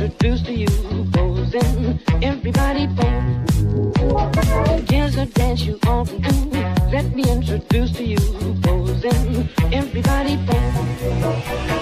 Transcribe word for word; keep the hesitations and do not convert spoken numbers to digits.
introduce to you, posing, everybody pose. Here's a dance you often do. Let me introduce to you, posing, everybody pose.